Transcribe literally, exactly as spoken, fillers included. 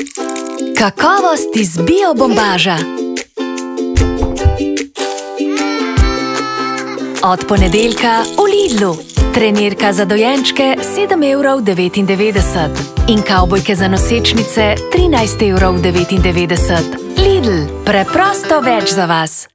Kakovost iz bio bombaža. Od ponedeljka v Lidlu. Trenirka za dojenčke sedem evrov devetindevetdeset in kavbojke za nosečnice trinajst evrov devetindevetdeset. Lidl, preprosto več za vas.